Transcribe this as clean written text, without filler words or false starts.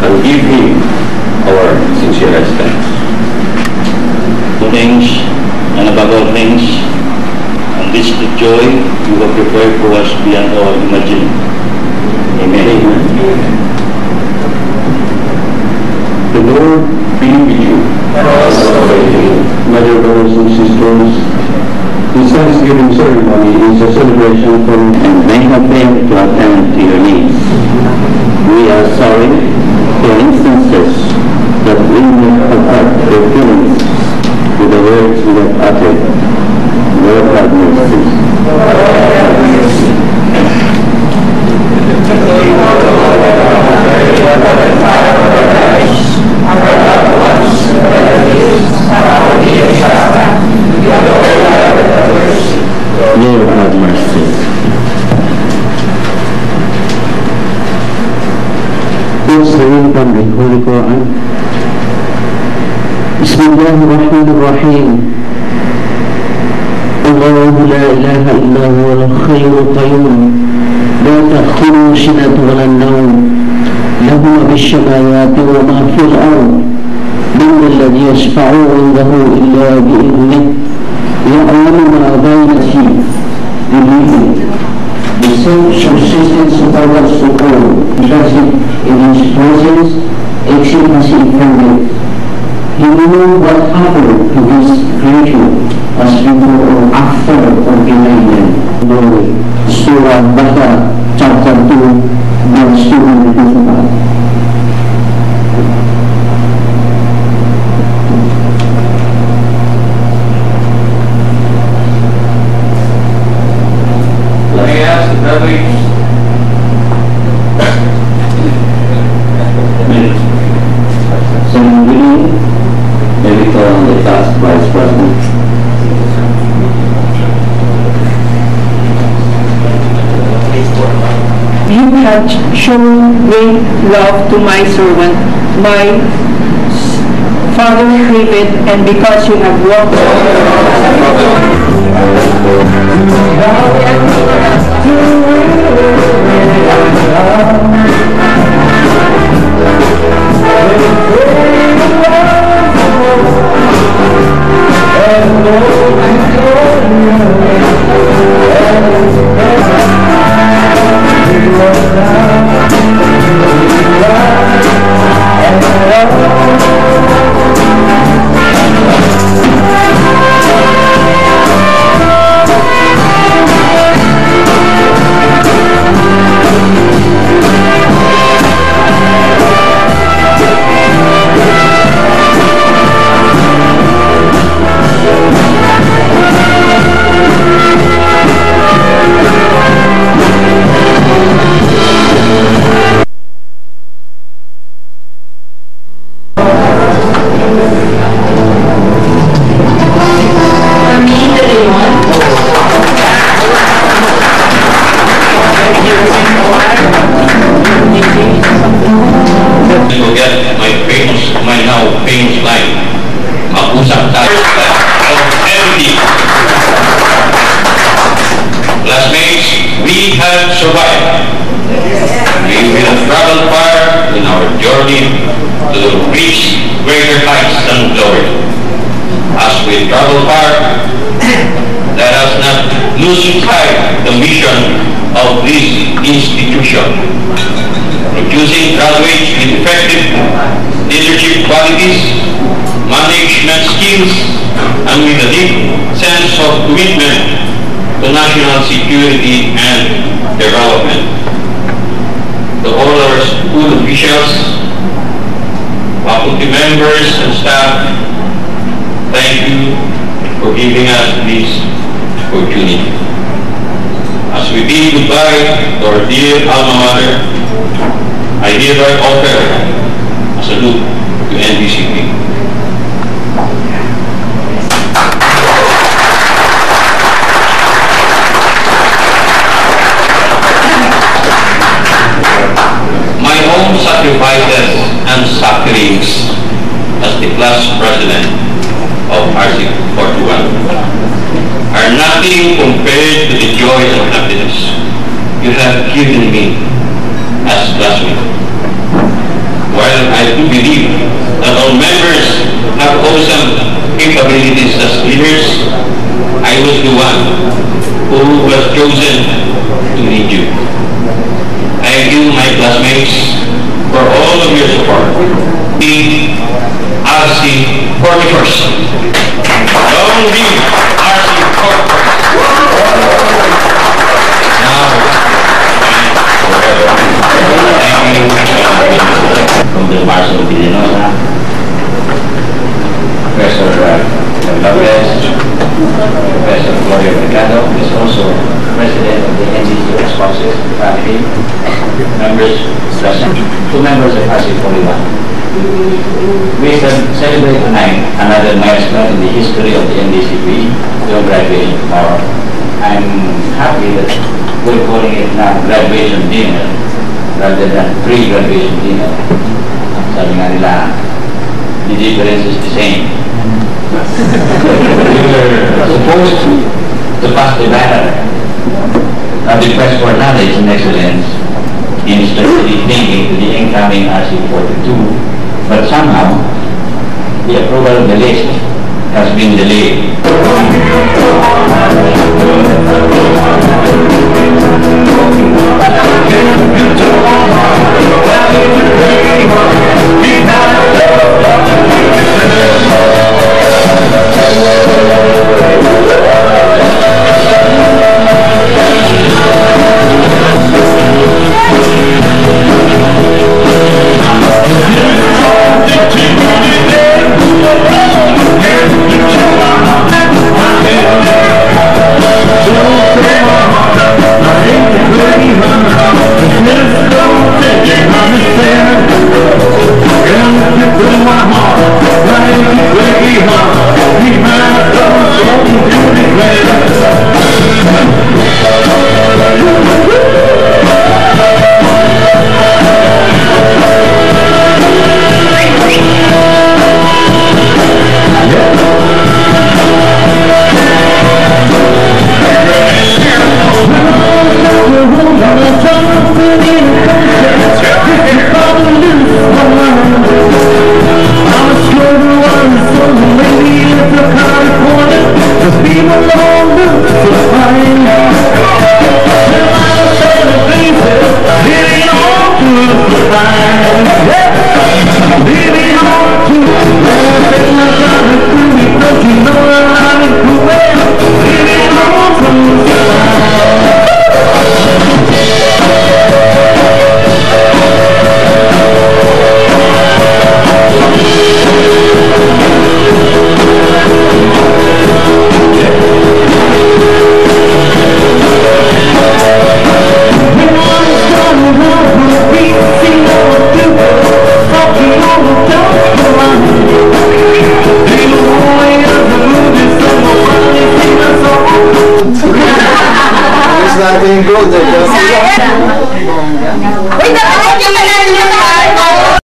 and give him our sincerest thanks. Things, and above all things, and this the joy you have prepared for us beyond all imagining. Amen. Amen. The Lord be with you. My dear brothers and sisters, this Thanksgiving ceremony is a celebration for and may have failed to attend to your needs. We are sorry for instances that we may have hurt your feelings with the words we have uttered. Lord have mercy. Lord have mercy. Please read from the Holy Quran. Bismillahirrahmanirrahim. Allahu la ilaha illa huwa al-hayyul qayyum. La ta'khudhuhu sinatun wa la nawm. Lahu ma bis-samawati wa ma fil ard. Man alladhi yashfa'u 'indahu illa bi'idhnihi. Ya'lamu ma bayna aydihim. The self-subsistence of our soul, trusting in His presence, exigency infirmity. He knew what happened to this creature as before or after ordination. Glory. Surah Baqarah, chapter 2, verse 255. Shown great love to my servant, my father David, and because you have walked producing graduates with effective leadership qualities, management skills, and with a deep sense of commitment to national security and development. To all our school officials, faculty members, and staff, thank you for giving us this opportunity. As we bid goodbye to our dear alma mater, I hereby offer a salute to NDCP. My own sacrifices and sufferings as the class president of RC 41 are nothing compared to the joy and happiness you have given me as classmate. While while I do believe that all members have awesome capabilities as leaders, I was the one who was chosen to lead you. Thank you, my classmates, for all of your support. Be RC 41st. Long live RC 41st. Now, forever. Thank you. From the Mars of Pilipinas, Professor Lopez, Professor Gloria Mercado is also President of the NDCP spouses family, members present, 2 members of RC 41. We celebrate tonight another milestone in the history of the NDCP, your graduation tomorrow. I'm happy that we're calling it now graduation dinner rather than pre-graduation dinner. Sabi nga nila, the difference is the same. We were supposed to pass the banner of the quest for knowledge and excellence in strategic thinking to the incoming RC42, but somehow the approval of the list has been delayed. Wait,